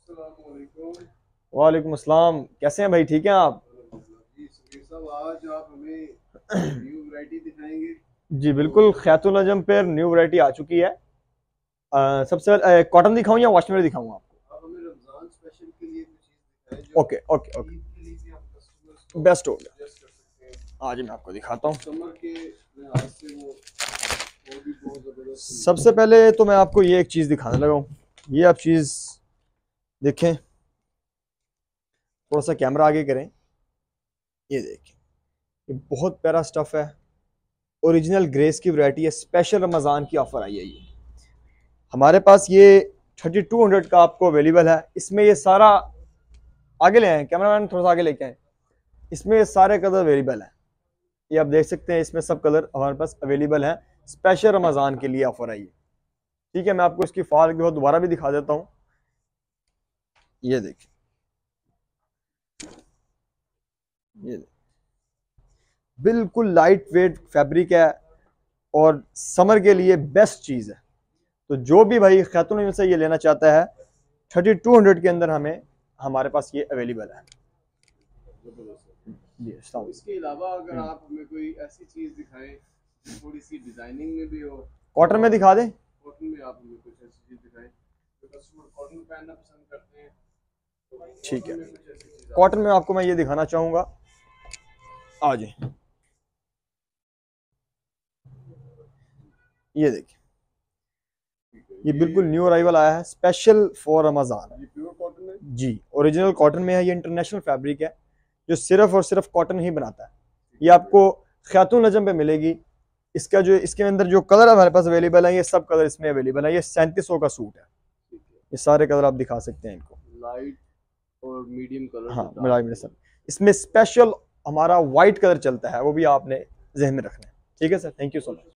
वालेकुम अस्सलाम। कैसे हैं भाई, ठीक हैं आप? जी समीर साहब, आज आप हमें न्यू वैरायटी दिखाएंगे। जी तो बिल्कुल, खैतुल अजम पे न्यू वैरायटी आ चुकी है। सबसे कॉटन दिखाऊं या वॉशमेयर दिखाऊं आपको? आप हमें रमजान स्पेशल के लिए कुछ चीज़ दिखाएं जो ओके ओके ओके, ईद के लिए भी हम कस्टमर्स को बेस्ट हो गया। सजेस्ट कर सकते हैं। आज मैं आपको दिखाता हूँ। कस्टमर के लिहाज से वो भी बहुत ज़बरदस्त होंगी। सबसे पहले तो मैं आपको ये एक चीज़ दिखाने लगा हूँ। ये आप चीज़ देखें, थोड़ा सा कैमरा आगे करें। ये देखें, ये बहुत प्यारा स्टफ़ है। ओरिजिनल ग्रेस की वैरायटी है। स्पेशल रमज़ान की ऑफ़र आई है ये हमारे पास। ये 3200 का आपको अवेलेबल है। इसमें ये सारा, आगे ले आए कैमरामैन, थोड़ा सा आगे लेके आए। इसमें ये सारे कलर अवेलेबल हैं। ये आप देख सकते हैं, इसमें सब कलर हमारे पास अवेलेबल हैं। स्पेशल रमज़ान के लिए ऑफर आई है। ठीक है, मैं आपको इसकी फाल के बाद दोबारा भी दिखा देता हूँ। ये देखिए, ये देखिए, बिल्कुल लाइट वेट फैब्रिक है और समर के लिए बेस्ट चीज़ है। तो जो भी भाई खैतून से ये लेना चाहता है, 3200 के अंदर हमें हमारे पास ये अवेलेबल है। ज़बरदस्त है। जी तो अस्सलाम इसके अलावा अगर वालेकुम। आप हमें कोई ऐसी चीज़ दिखाएं जो थोड़ी सी डिजाइनिंग में भी हो, कॉटन में और दिखा दें। कॉटन में आप हमें कुछ ऐसी चीज़ दिखाएं जो कस्टमर कॉटन पहनना पसंद करते हैं। तो ठीक है, कॉटन में कुछ ऐसी चीज़ आप कॉटन में आपको मैं ये दिखाना चाहूँगा। आ जाए, ये देखिए, ठीक है। ये बिल्कुल न्यू अराइवल आया है, स्पेशल फॉर रमज़ान। ये प्योर कॉटन है। जी, ओरिजिनल कॉटन में है। ये इंटरनेशनल फैब्रिक है जो सिर्फ और सिर्फ कॉटन ही बनाता है। ठीक ये है आपको ख़ातून नजम पे मिलेगी। इसका जो इसके अंदर जो कलर हमारे पास अवेलेबल है, ये सब कलर इसमें अवेलेबल है। ये 3700 का सूट है। ठीक है। ये सारे कलर आप दिखा सकते हैं इनको। लाइट और मीडियम कलर्स हाँ, और मिला डार्क मेरे कलर। सब। इसमें स्पेशल हमारा वाइट कलर चलता है, वो भी आपने जहन में रखना है। ठीक है sir, thank you so much.